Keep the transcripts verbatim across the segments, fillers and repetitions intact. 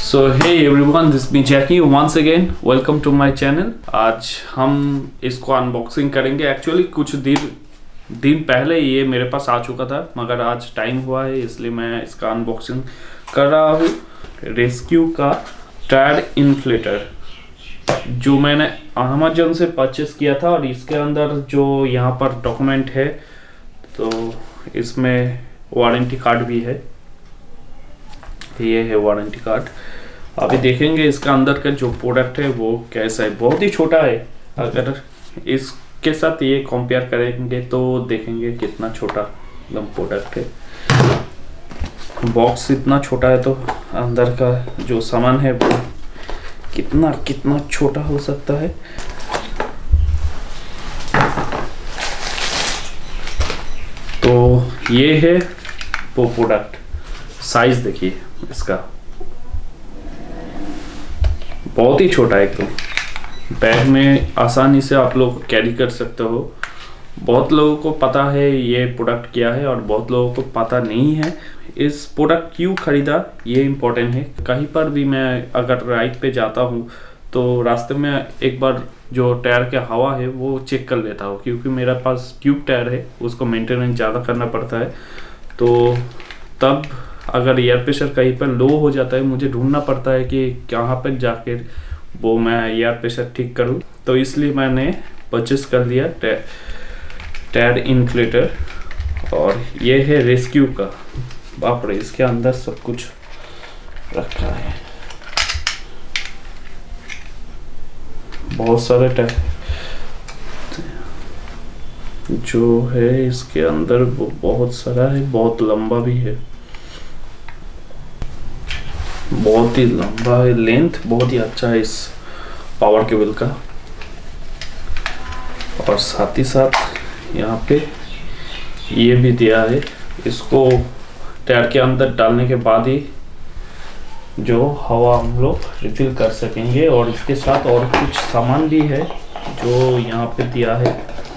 So hey everyone, this me Jackie once again, welcome to my channel. आज हम इसको unboxing करेंगे। Actually कुछ दिन दिन पहले ये मेरे पास आ चुका था, मगर आज टाइम हुआ है इसलिए मैं इसका अनबॉक्सिंग कर रहा हूँ। रेस्क्यू का टायर इन्फ्लेटर जो मैंने अमेज़न से परचेस किया था, और इसके अंदर जो यहाँ पर डॉक्यूमेंट है तो इसमें वारंटी कार्ड भी है। ये है वारंटी कार्ड। अभी देखेंगे इसका अंदर का जो प्रोडक्ट है वो कैसा है। बहुत ही छोटा है, अगर इसके साथ ये कंपेयर करेंगे तो देखेंगे कितना छोटा एकदम प्रोडक्ट है। बॉक्स इतना छोटा है तो अंदर का जो सामान है वो कितना कितना छोटा हो सकता है। तो ये है वो प्रोडक्ट। साइज देखिए इसका, बहुत ही छोटा है एकदम। बैग में आसानी से आप लोग कैरी कर सकते हो। बहुत लोगों को पता है ये प्रोडक्ट क्या है और बहुत लोगों को पता नहीं है। इस प्रोडक्ट क्यों खरीदा ये इम्पोर्टेंट है। कहीं पर भी मैं अगर राइड पे जाता हूँ तो रास्ते में एक बार जो टायर के हवा है वो चेक कर लेता हूँ, क्योंकि मेरे पास ट्यूब टायर है, उसको मेंटेनेंस ज़्यादा करना पड़ता है। तो तब अगर एयर प्रेशर कहीं पर लो हो जाता है, मुझे ढूंढना पड़ता है कि कहाँ पर जाके वो मैं एयर प्रेशर ठीक करूँ। तो इसलिए मैंने परचेस कर लिया टायर इन्फ्लेटर। और ये है रेस्क्यू का। बाप रे, इसके अंदर सब कुछ रखा है, बहुत सारे टायर जो है इसके अंदर, वो बहुत सारा है, बहुत लंबा भी है, बहुत ही लंबा है। लेंथ बहुत ही अच्छा है इस पावर केबल का। और साथ ही साथ यहाँ पे ये भी दिया है, इसको टायर के अंदर डालने के बाद ही जो हवा हम लोग रिफिल कर सकेंगे। और इसके साथ और कुछ सामान भी है जो यहाँ पे दिया है।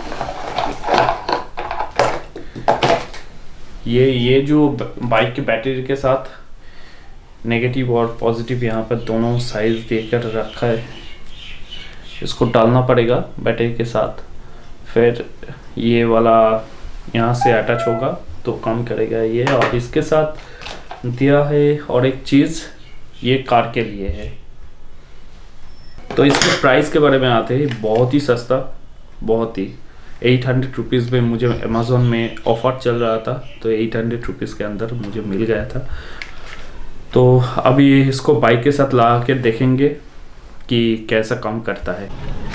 ये ये जो बाइक के बैटरी के साथ नेगेटिव और पॉजिटिव यहाँ पर दोनों साइज देकर रखा है, इसको डालना पड़ेगा बैटरी के साथ। फिर ये वाला यहाँ से अटैच होगा तो काम करेगा ये। और इसके साथ दिया है और एक चीज़, ये कार के लिए है। तो इसके प्राइस के बारे में आते हैं। बहुत ही सस्ता, बहुत ही एट हंड्रेड रुपीज़ में मुझे अमेज़न में ऑफर चल रहा था, तो एट हंड्रेड रुपीज़ के अंदर मुझे मिल गया था। तो अभी इसको बाइक के साथ लगा के देखेंगे कि कैसा काम करता है।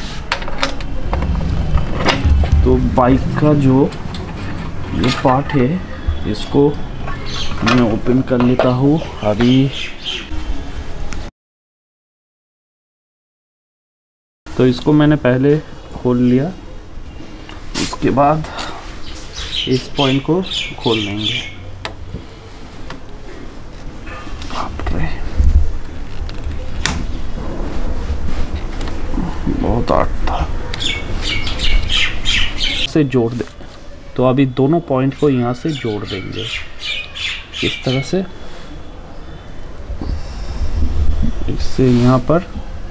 तो बाइक का जो ये पार्ट है इसको मैं ओपन कर लेता हूँ अभी। तो इसको मैंने पहले खोल लिया, उसके बाद इस पॉइंट को खोल लेंगे। बहुत आर्ट था, से जोड़ दे। तो अभी दोनों पॉइंट को यहाँ से जोड़ देंगे इस तरह से, इससे यहाँ पर,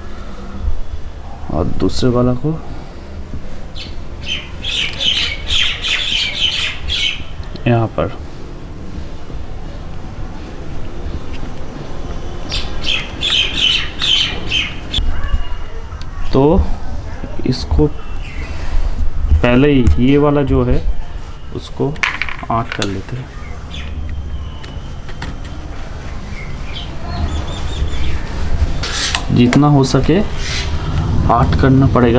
और दूसरे वाला को यहाँ पर। तो इसको पहले ही ये वाला जो है उसको आठ कर लेते हैं। जितना हो सके आठ करना पड़ेगा।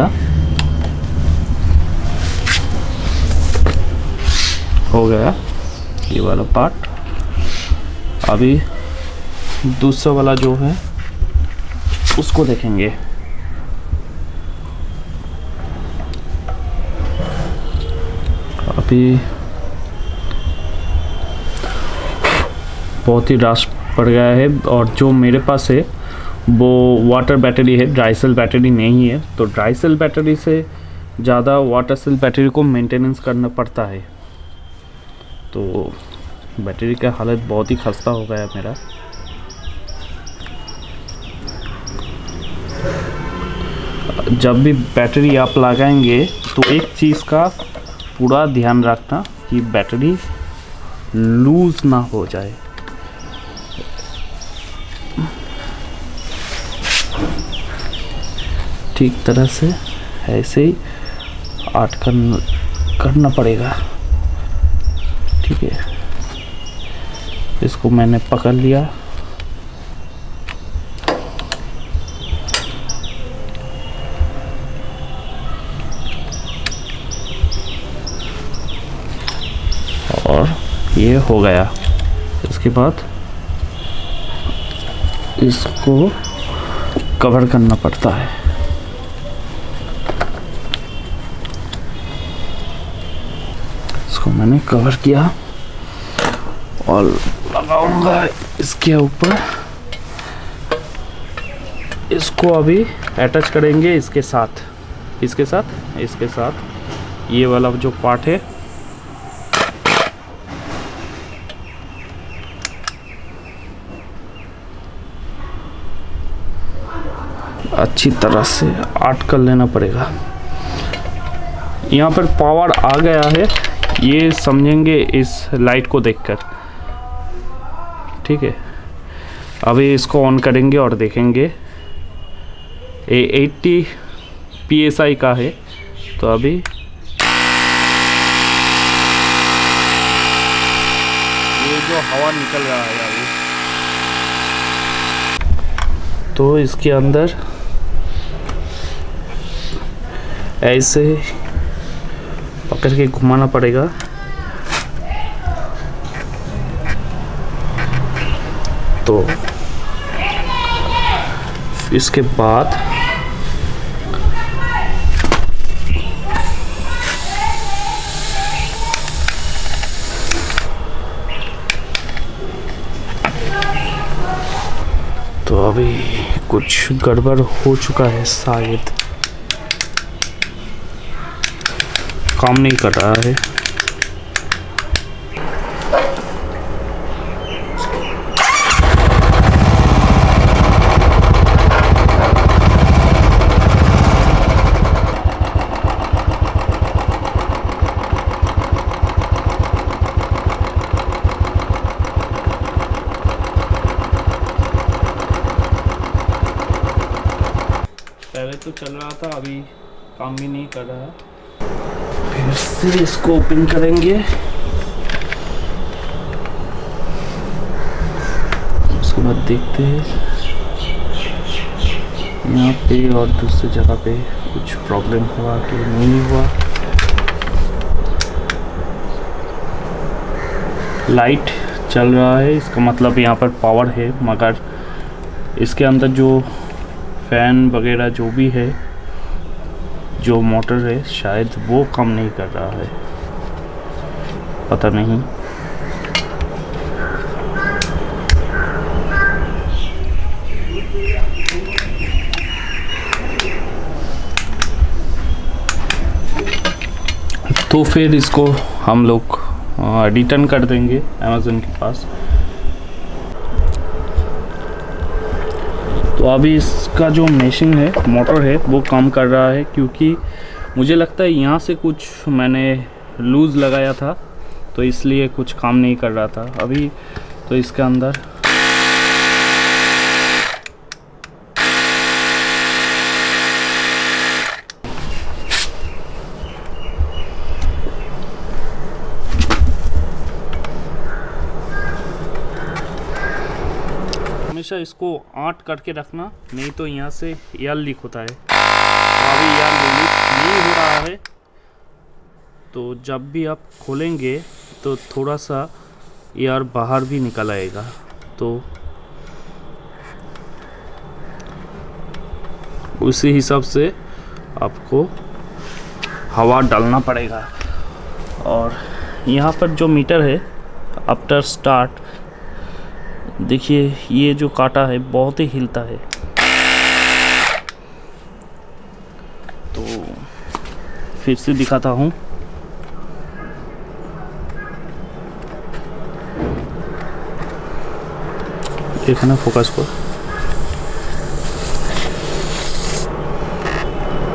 हो गया ये वाला पार्ट। अभी दूसरा वाला जो है उसको देखेंगे। अभी बहुत ही रश पड़ गया है, और जो मेरे पास है वो वाटर बैटरी है, ड्राई सेल बैटरी नहीं है। तो ड्राई सेल बैटरी से ज़्यादा वाटर सेल बैटरी को मेंटेनेंस करना पड़ता है। तो बैटरी का हालत बहुत ही खस्ता हो गया है मेरा। जब भी बैटरी आप लगाएंगे तो एक चीज़ का पूरा ध्यान रखना कि बैटरी लूज ना हो जाए। ठीक तरह से ऐसे ही आट करना करना पड़ेगा। ठीक है, इसको मैंने पकड़ लिया। और ये हो गया। इसके बाद इसको कवर करना पड़ता है। इसको मैंने कवर किया और लगाऊंगा इसके ऊपर। इसको अभी अटैच करेंगे इसके साथ इसके साथ इसके साथ ये वाला जो पार्ट है अच्छी तरह से आट कर लेना पड़ेगा। यहाँ पर पावर आ गया है, ये समझेंगे इस लाइट को देखकर। ठीक है, अभी इसको ऑन करेंगे और देखेंगे। ये अस्सी पी एस आई का है, तो अभी ये जो हवा निकल रहा है अभी, तो इसके अंदर ऐसे पकड़ के घुमाना पड़ेगा। तो इसके बाद तो अभी कुछ गड़बड़ हो चुका है, शायद काम नहीं कर रहा है। पहले तो चल रहा था, अभी काम भी नहीं कर रहा है। फिर से इसको ओपन करेंगे। उसके बाद देखते हैं यहाँ पे और दूसरी जगह पे कुछ प्रॉब्लम हुआ कि नहीं हुआ। लाइट चल रहा है, इसका मतलब यहाँ पर पावर है, मगर इसके अंदर जो फैन वगैरह जो भी है, जो मोटर है, शायद वो काम नहीं कर रहा है, पता नहीं। तो फिर इसको हम लोग रिटर्न कर देंगे अमेज़न के पास। तो अभी इसका जो मशीन है, मोटर है, वो काम कर रहा है, क्योंकि मुझे लगता है यहाँ से कुछ मैंने लूज़ लगाया था, तो इसलिए कुछ काम नहीं कर रहा था अभी। तो इसके अंदर हमेशा इसको आट करके रखना, नहीं तो यहाँ से एयर लीक होता है। तो अभी एयर लीक नहीं हो रहा है, तो जब भी आप खोलेंगे तो थोड़ा सा एयर बाहर भी निकल आएगा। तो उसी हिसाब से आपको हवा डालना पड़ेगा। और यहाँ पर जो मीटर है आफ्टर स्टार्ट, देखिए ये जो काटा है बहुत ही हिलता है। तो फिर से दिखाता हूँ। देखना फोकस को।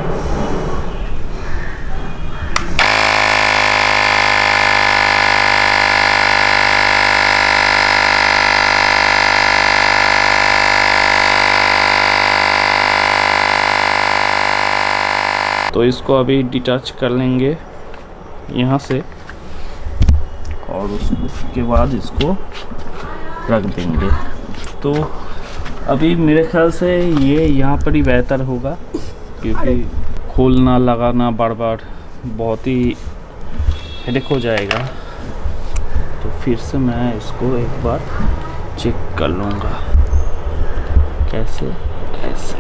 तो इसको अभी डिटैच कर लेंगे यहाँ से और उसके बाद इसको रख देंगे। तो अभी मेरे ख्याल से ये यहाँ पर ही बेहतर होगा, क्योंकि खोलना लगाना बार बार बहुत ही हेडेक हो जाएगा। तो फिर से मैं इसको एक बार चेक कर लूँगा कैसे ऐसे,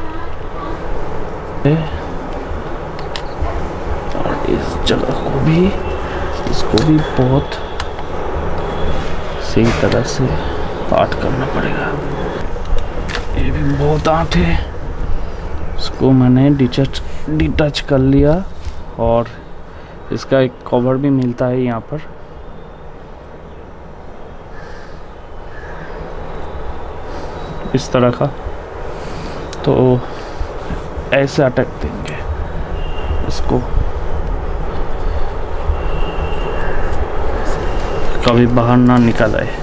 और इस जगह को भी इसको भी बहुत सही तरह से काट करना पड़ेगा। ये भी बहुत आंट है। इसको मैंने डिटच डिटच कर लिया और इसका एक कवर भी मिलता है यहाँ पर। इस तरह का, तो ऐसे अटक देंगे इसको, कभी बाहर ना निकल आए।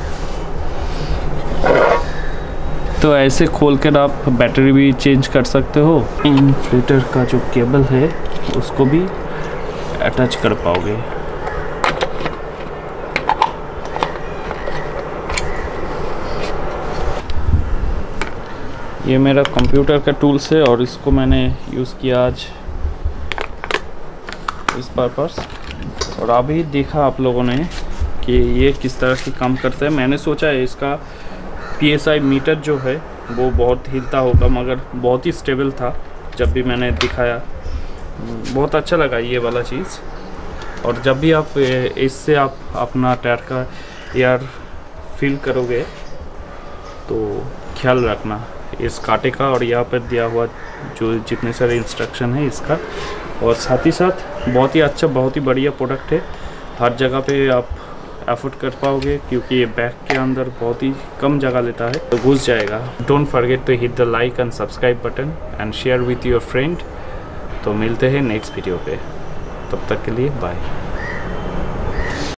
तो ऐसे खोल कर आप बैटरी भी चेंज कर सकते हो। इन्फ्लेटर का जो केबल है उसको भी अटैच कर पाओगे। ये मेरा कंप्यूटर का टूल्स है और इसको मैंने यूज़ किया आज इस पर्पस। और अभी देखा आप लोगों ने कि ये किस तरह की काम करता है। मैंने सोचा है इसका पी एस आई मीटर जो है वो बहुत हिलता होगा, मगर बहुत ही स्टेबल था। जब भी मैंने दिखाया बहुत अच्छा लगा ये वाला चीज़। और जब भी आप इससे आप अपना टायर का एयर फिल करोगे तो ख्याल रखना इस कांटे का और यहाँ पर दिया हुआ जो जितने सारे इंस्ट्रक्शन है इसका। और साथ ही साथ बहुत ही अच्छा, बहुत ही बढ़िया प्रोडक्ट है। हर जगह पे आप एफोर्ड कर पाओगे, क्योंकि ये बैग के अंदर बहुत ही कम जगह लेता है, तो घुस जाएगा। Don't forget to hit the like and subscribe button and share with your friend. तो मिलते हैं नेक्स्ट वीडियो पे, तब तक के लिए बाय।